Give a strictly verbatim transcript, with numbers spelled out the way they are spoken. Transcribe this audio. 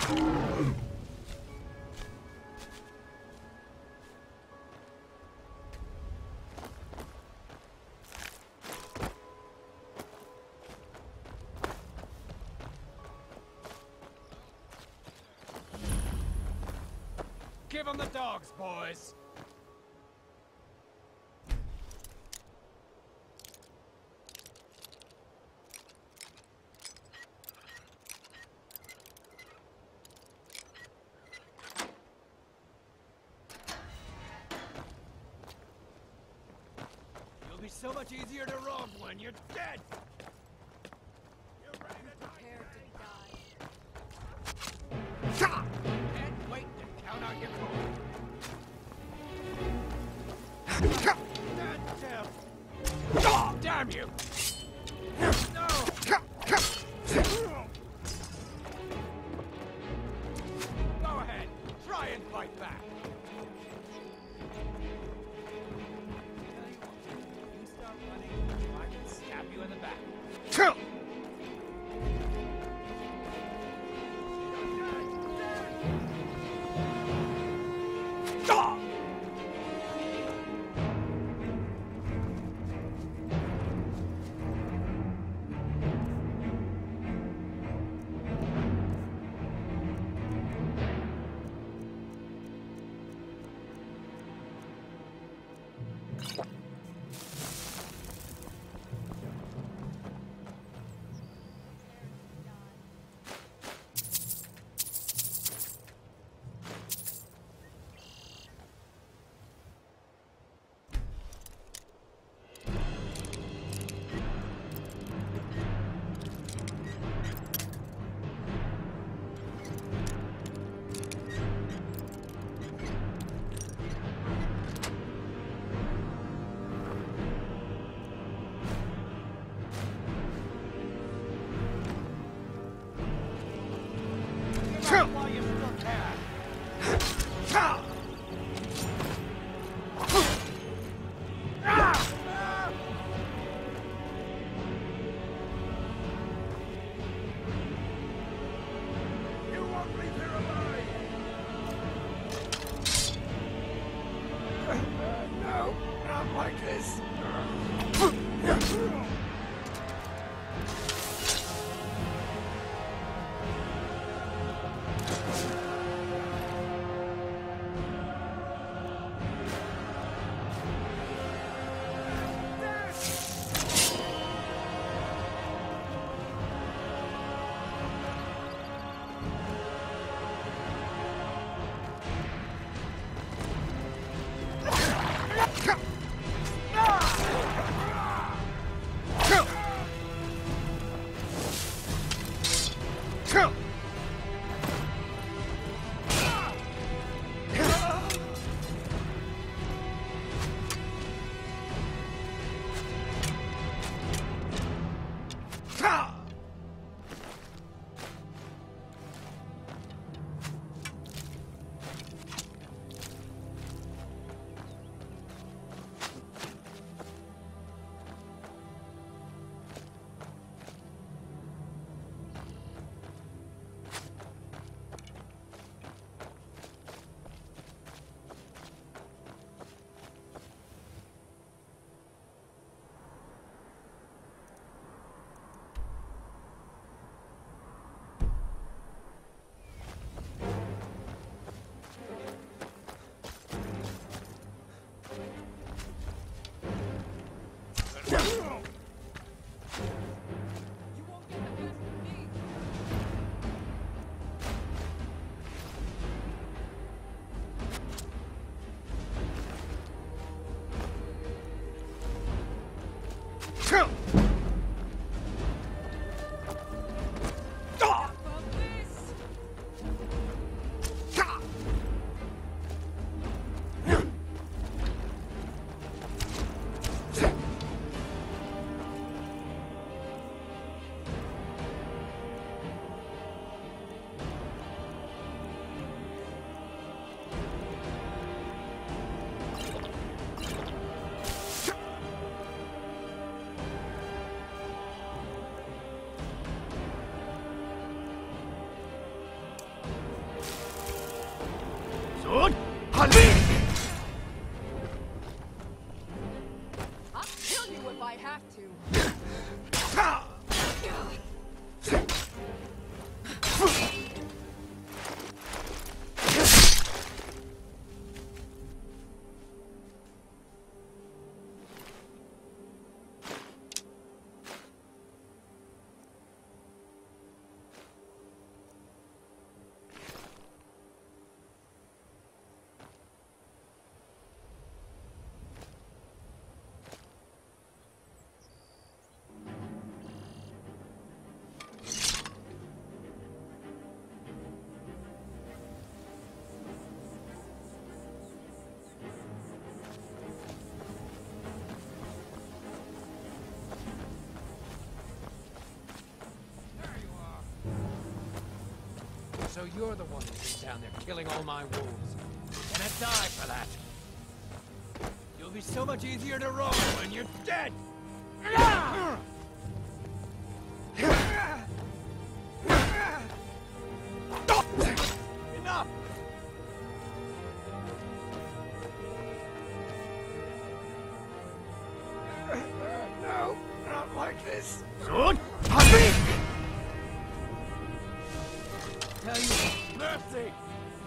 Give them the dogs, boys! You'll be so much easier to rob when you're dead! You're ready to Prepare to die. Can't wait to count out your gold. Damn you! No! Go ahead, try and fight back. Tell you what, you start running, I can stab you in the back. While you still can. You won't leave here alive! No, not like this. So you're the one who's been down there killing all my wolves. Gonna die for that. You'll be so much easier to roll when you're dead! Enough! No, not like this. Sword? Tell you, mercy!